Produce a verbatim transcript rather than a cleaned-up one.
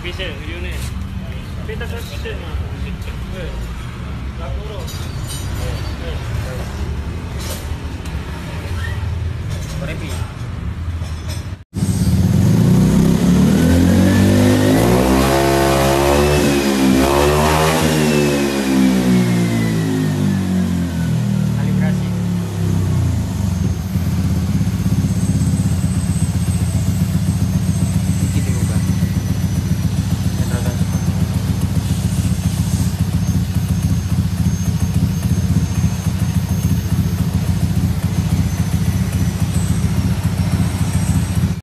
bisa video nih. Kita kasih. Eh. Tak turun. Eh.